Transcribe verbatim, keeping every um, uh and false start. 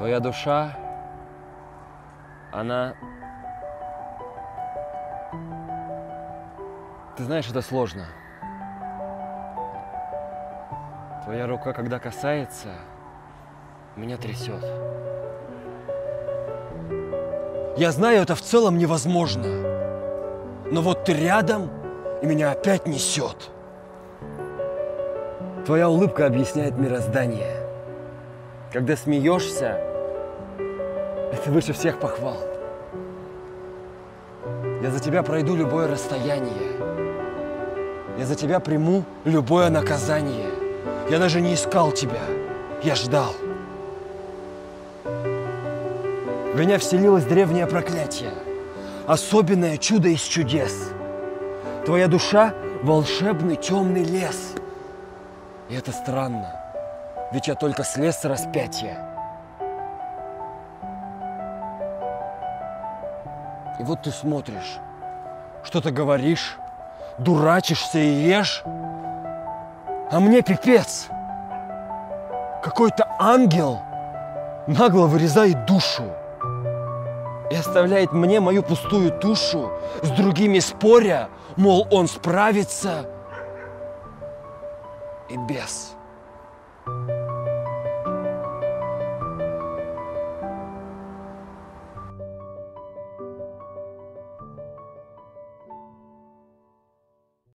Твоя душа, она... Ты знаешь, это сложно. Твоя рука, когда касается, меня трясет. Я знаю, это в целом невозможно. Но вот ты рядом, и меня опять несет. Твоя улыбка объясняет мироздание. Когда смеешься, это выше всех похвал. Я за тебя пройду любое расстояние. Я за тебя приму любое наказание. Я даже не искал тебя. Я ждал. В меня вселилось древнее проклятие. Особенное чудо из чудес. Твоя душа – волшебный темный лес. И это странно, ведь я только слез с распятия. И вот ты смотришь, что-то говоришь, дурачишься и ешь, а мне пипец. Какой-то ангел нагло вырезает душу и оставляет мне мою пустую тушу, с другими споря, мол, он справится, и без.